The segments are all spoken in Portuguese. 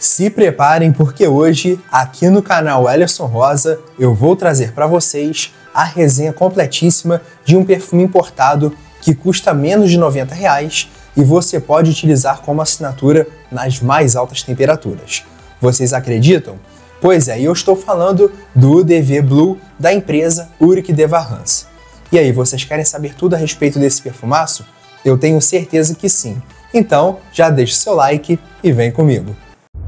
Se preparem porque hoje, aqui no canal Ellerson Rosa, eu vou trazer para vocês a resenha completíssima de um perfume importado que custa menos de R$90 e você pode utilizar como assinatura nas mais altas temperaturas. Vocês acreditam? Pois é, eu estou falando do DV Blue da empresa Uric de Varrans. E aí, vocês querem saber tudo a respeito desse perfumaço? Eu tenho certeza que sim. Então, já deixa o seu like e vem comigo.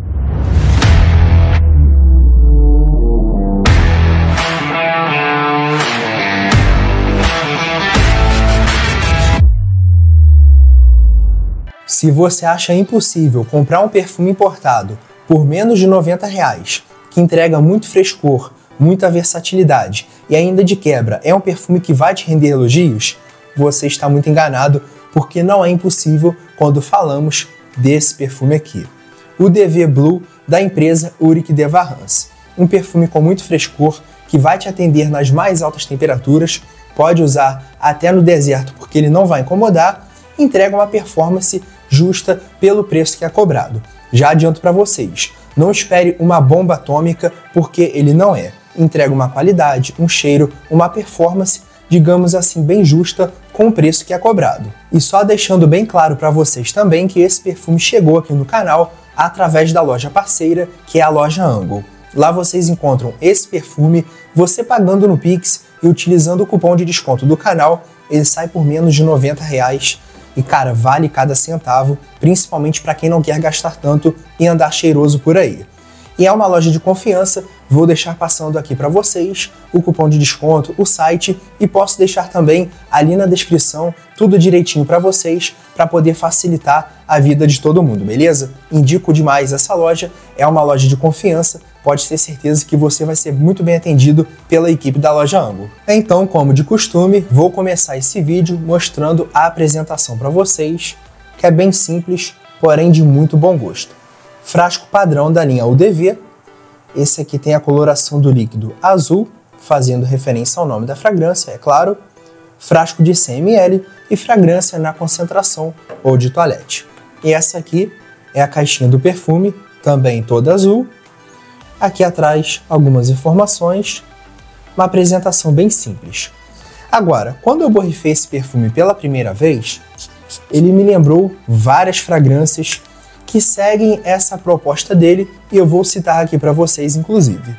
Se você acha impossível comprar um perfume importado por menos de R$90, que entrega muito frescor, muita versatilidade e ainda de quebra é um perfume que vai te render elogios, você está muito enganado, porque não é impossível quando falamos desse perfume aqui. O DV Blue da empresa Uric de Varrans. Um perfume com muito frescor que vai te atender nas mais altas temperaturas, pode usar até no deserto porque ele não vai incomodar, entrega uma performance justa pelo preço que é cobrado. Já adianto para vocês, não espere uma bomba atômica porque ele não é. Entrega uma qualidade, um cheiro, uma performance, digamos assim, bem justa com o preço que é cobrado. E só deixando bem claro para vocês também que esse perfume chegou aqui no canal através da loja parceira, que é a loja Angle. Lá vocês encontram esse perfume, você pagando no Pix e utilizando o cupom de desconto do canal, ele sai por menos de R$90. E cara, vale cada centavo, principalmente para quem não quer gastar tanto e andar cheiroso por aí. E é uma loja de confiança, vou deixar passando aqui para vocês o cupom de desconto, o site e posso deixar também ali na descrição tudo direitinho para vocês, para poder facilitar a vida de todo mundo, beleza? Indico demais essa loja, é uma loja de confiança, pode ter certeza que você vai ser muito bem atendido pela equipe da loja Angle. Então, como de costume, vou começar esse vídeo mostrando a apresentação para vocês, que é bem simples, porém de muito bom gosto. Frasco padrão da linha UDV, esse aqui tem a coloração do líquido azul, fazendo referência ao nome da fragrância, é claro. Frasco de 100 ml e fragrância na concentração ou de toilette. E essa aqui é a caixinha do perfume, também toda azul. Aqui atrás algumas informações, uma apresentação bem simples. Agora, quando eu borrifei esse perfume pela primeira vez, ele me lembrou várias fragrâncias que seguem essa proposta dele e eu vou citar aqui para vocês inclusive.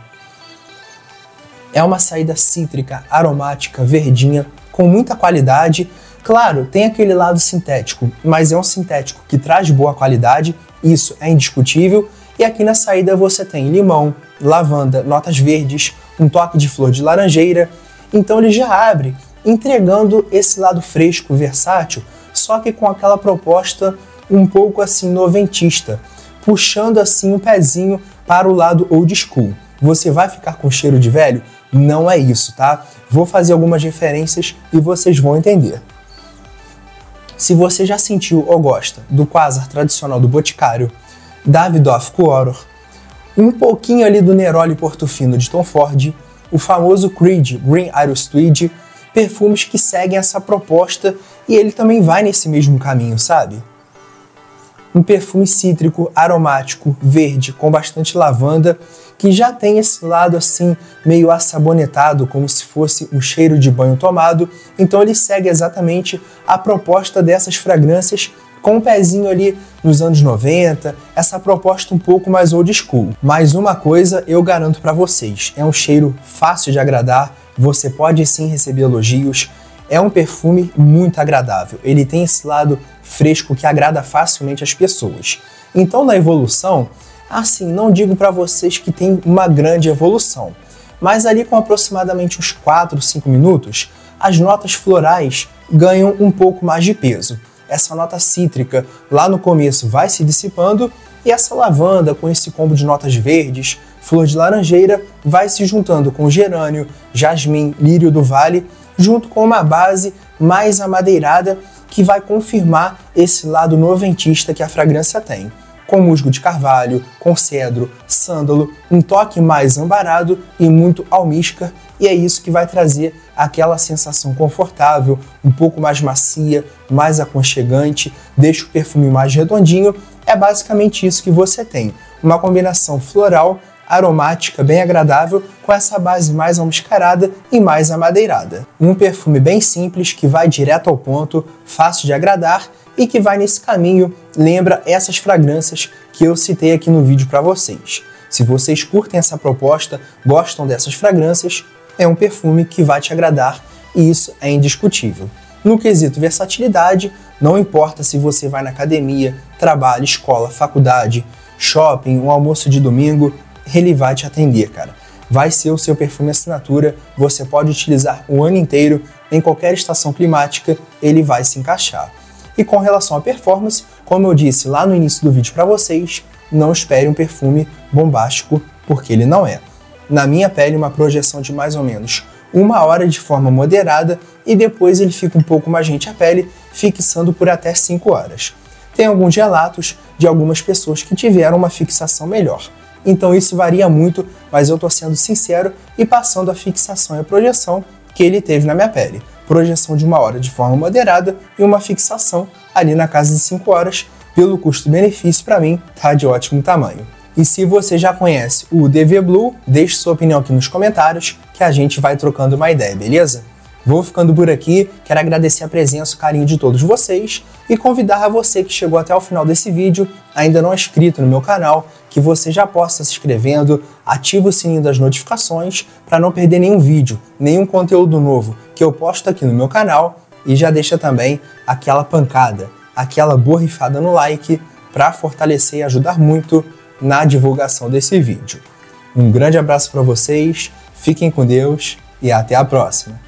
É uma saída cítrica, aromática, verdinha, com muita qualidade. Claro, tem aquele lado sintético, mas é um sintético que traz boa qualidade, isso é indiscutível. E aqui na saída você tem limão, lavanda, notas verdes, um toque de flor de laranjeira. Então ele já abre entregando esse lado fresco, versátil, só que com aquela proposta um pouco assim noventista, puxando assim um pezinho para o lado old school. Você vai ficar com cheiro de velho? Não é isso, tá? Vou fazer algumas referências e vocês vão entender. Se você já sentiu ou gosta do Quasar tradicional do Boticário, Davidoff Quarter, um pouquinho ali do Neroli Portofino de Tom Ford, o famoso Creed Green Iris Tweed, perfumes que seguem essa proposta e ele também vai nesse mesmo caminho, sabe? Um perfume cítrico, aromático, verde, com bastante lavanda, que já tem esse lado assim meio assabonetado, como se fosse um cheiro de banho tomado. Então ele segue exatamente a proposta dessas fragrâncias com um pezinho ali nos anos 90, essa proposta um pouco mais old school. Mas uma coisa eu garanto para vocês, é um cheiro fácil de agradar, você pode sim receber elogios, é um perfume muito agradável, ele tem esse lado fresco que agrada facilmente as pessoas. Então na evolução, assim, não digo para vocês que tem uma grande evolução, mas ali com aproximadamente uns 4, 5 minutos, as notas florais ganham um pouco mais de peso. Essa nota cítrica lá no começo vai se dissipando e essa lavanda com esse combo de notas verdes, flor de laranjeira, vai se juntando com gerânio, jasmim, lírio do vale, junto com uma base mais amadeirada que vai confirmar esse lado noventista que a fragrância tem. com musgo de carvalho, com cedro, sândalo, um toque mais ambarado e muito almíscar, e é isso que vai trazer aquela sensação confortável, um pouco mais macia, mais aconchegante, deixa o perfume mais redondinho. É basicamente isso que você tem, uma combinação floral, aromática, bem agradável, com essa base mais almiscarada e mais amadeirada. Um perfume bem simples, que vai direto ao ponto, fácil de agradar e que vai nesse caminho, lembra essas fragrâncias que eu citei aqui no vídeo para vocês. Se vocês curtem essa proposta, gostam dessas fragrâncias, é um perfume que vai te agradar e isso é indiscutível. No quesito versatilidade, não importa se você vai na academia, trabalho, escola, faculdade, shopping, um almoço de domingo, ele vai te atender, cara. Vai ser o seu perfume assinatura, você pode utilizar o ano inteiro, em qualquer estação climática, ele vai se encaixar. E com relação à performance, como eu disse lá no início do vídeo para vocês, não espere um perfume bombástico, porque ele não é. Na minha pele, uma projeção de mais ou menos 1 hora de forma moderada e depois ele fica um pouco mais rente à pele, fixando por até 5 horas. Tem alguns relatos de algumas pessoas que tiveram uma fixação melhor. Então isso varia muito, mas eu estou sendo sincero e passando a fixação e a projeção que ele teve na minha pele. Projeção de 1 hora de forma moderada e uma fixação ali na casa de 5 horas, pelo custo-benefício para mim tá de ótimo tamanho. E se você já conhece o DV Blue, deixe sua opinião aqui nos comentários que a gente vai trocando uma ideia, beleza? Vou ficando por aqui, quero agradecer a presença e o carinho de todos vocês e convidar a você que chegou até o final desse vídeo, ainda não é inscrito no meu canal, que você já possa se inscrevendo, ativa o sininho das notificações para não perder nenhum vídeo, nenhum conteúdo novo que eu posto aqui no meu canal e já deixa também aquela pancada, aquela borrifada no like para fortalecer e ajudar muito na divulgação desse vídeo. Um grande abraço para vocês, fiquem com Deus e até a próxima!